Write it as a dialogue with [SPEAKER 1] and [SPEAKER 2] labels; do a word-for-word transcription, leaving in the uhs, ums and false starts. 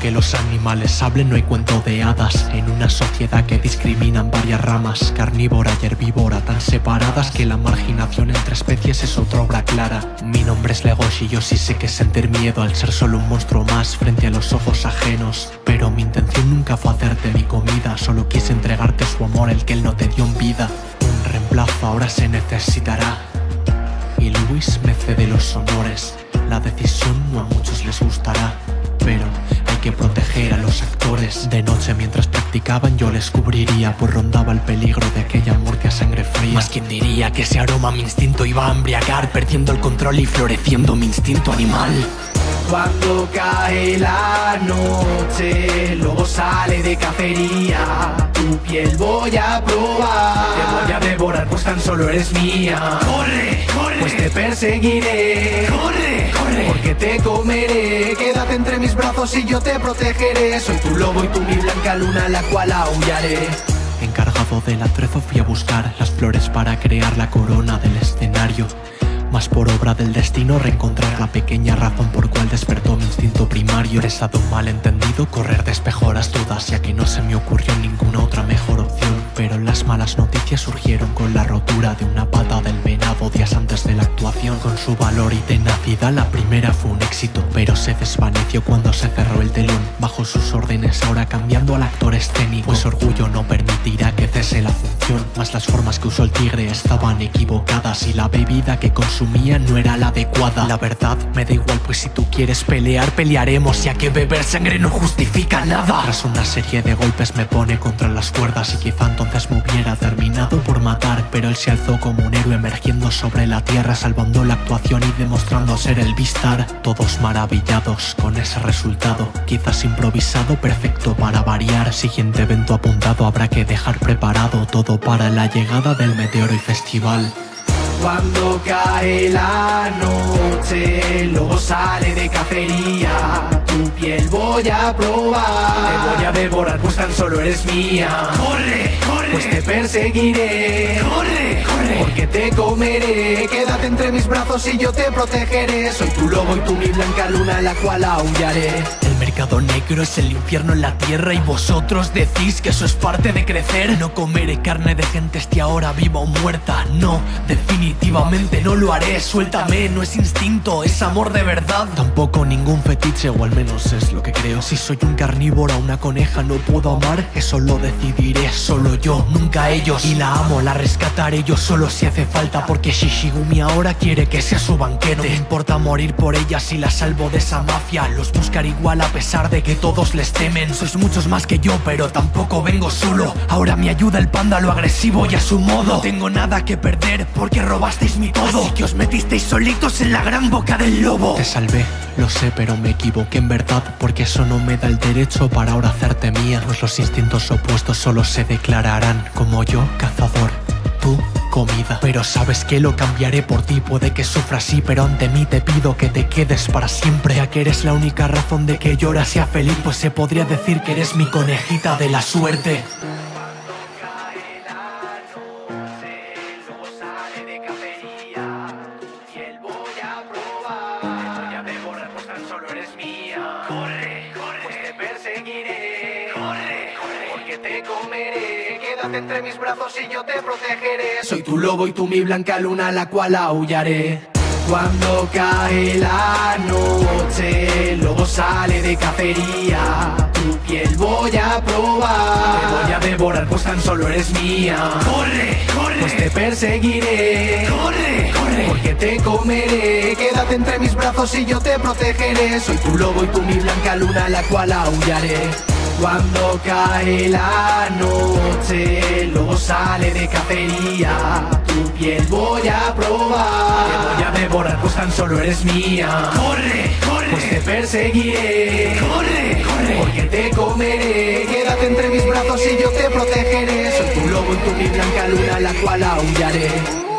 [SPEAKER 1] que los animales hablen no hay cuento de hadas. En una sociedad que discriminan varias ramas, carnívora y herbívora, tan separadas que la marginación entre especies es otra obra clara. Mi nombre es Legoshi y yo sí sé que sentir miedo al ser solo un monstruo más frente a los ojos ajenos. Pero mi intención nunca fue hacerte mi comida, solo quise entregarte su amor, el que él no te dio en vida. Un reemplazo ahora se necesitará y Luis me cede los honores. La decisión no a muchos les gustará, pero hay que proteger a los actores. De noche mientras practicaban yo les cubriría, pues rondaba el peligro de aquella muerte a sangre fría. Más quien diría que ese aroma mi instinto iba a embriagar, perdiendo el control y floreciendo mi instinto animal.
[SPEAKER 2] Cuando cae la noche, el lobo sale de cacería. Tu piel voy a probar, te voy a devorar pues tan solo eres mía.
[SPEAKER 3] ¡Corre, corre!
[SPEAKER 2] Pues te perseguiré.
[SPEAKER 3] ¡Corre, corre!
[SPEAKER 2] Porque te comeré. Quédate entre mis brazos y yo te protegeré. Soy tu lobo y tú mi blanca luna, la cual aullaré.
[SPEAKER 1] Encargado del atrezo fui a buscar las flores para crear la corona del escenario, más por obra del destino reencontrar la pequeña razón por cual despertó mi instinto primario. Presa de un malentendido, correr despejó las dudas, ya que no se me ocurrió ninguna otra mejor opción. Pero las malas noticias surgieron con la rotura de una pata del venado días antes de la actuación. Con su valor y tenacidad la primera fue un éxito, pero se desvaneció cuando se cerró el telón. Bajo sus órdenes ahora cambiando al actor escénico, pues orgullo no permitirá que cese la función. Mas las formas que usó el tigre estaban equivocadas y la bebida que consumía no era la adecuada. La verdad me da igual, pues si tú quieres pelear, pelearemos, ya que beber sangre no justifica nada. Tras una serie de golpes me pone contra las cuerdas y quizá entonces me hubiera terminado por matar, pero él se alzó como un héroe emergiendo sobre la tierra, salvando la actuación y demostrando ser el Beastar. Todos maravillados con ese resultado, quizás improvisado, perfecto para variar. Siguiente evento apuntado, habrá que dejar preparado todo para la llegada del meteoro y festival.
[SPEAKER 2] Cuando cae la noche, el lobo sale de cacería. Tu piel voy a probar, te voy a devorar pues tan solo eres mía.
[SPEAKER 3] ¡Corre, corre!
[SPEAKER 2] Pues te perseguiré.
[SPEAKER 3] ¡Corre, corre!
[SPEAKER 2] Porque te comeré. Quédate entre mis brazos y yo te protegeré. Soy tu lobo y tú mi blanca luna, la cual aullaré.
[SPEAKER 1] El mercado negro es el infierno en la tierra y vosotros decís que eso es parte de crecer. No comeré carne de gente esté ahora viva o muerta, no, definitivamente no lo haré. Suéltame, no es instinto, es amor de verdad. Tampoco ningún fetiche, o al menos es lo que creo. Si soy un carnívoro, una coneja no puedo amar, eso lo decidiré solo yo, nunca ellos. Y la amo, la rescataré yo solo si hace falta, porque Shishigumi ahora quiere que sea su banquero. No me importa morir por ella si la salvo de esa mafia, los buscaré igual a pesar de que todos les temen. Sois muchos más que yo, pero tampoco vengo solo. Ahora me ayuda el panda, lo agresivo y a su modo. No tengo nada que perder porque robasteis mi todo, así que os metisteis solitos en la gran boca del lobo. Te salvé, lo sé, pero me equivoqué en verdad, porque eso no me da el derecho para ahora hacerte mía. Pues los instintos opuestos solo se declararán, como yo, cazador, tú, comida. Pero sabes que lo cambiaré por ti, puede que sufras sí, pero ante mí te pido que te quedes para siempre, ya que eres la única razón de que yo ahora sea feliz, pues se podría decir que eres mi conejita de la suerte.
[SPEAKER 2] Corre, corre, pues te perseguiré. Corre, corre, porque te comeré. Quédate entre mis brazos y yo te protegeré. Soy tu lobo y tú mi blanca luna, la cual aullaré. Cuando cae la noche, el lobo sale de cacería. Tu piel voy a probar, te voy a devorar pues tan solo eres mía.
[SPEAKER 3] ¡Corre, corre!
[SPEAKER 2] Pues te perseguiré.
[SPEAKER 3] ¡Corre, corre!
[SPEAKER 2] Porque te comeré. Quédate entre mis brazos y yo te protegeré. Soy tu lobo y tú mi blanca luna, la cual aullaré. Cuando cae la noche, el lobo sale de cacería. Tu piel voy a probar, te voy a devorar pues tan solo eres mía.
[SPEAKER 3] ¡Corre, corre!
[SPEAKER 2] Pues te perseguiré.
[SPEAKER 3] ¡Corre, corre!
[SPEAKER 2] Porque te comeré. Quédate entre mis brazos y yo te protegeré. Soy tu lobo y tú mi blanca luna, la cual aullaré.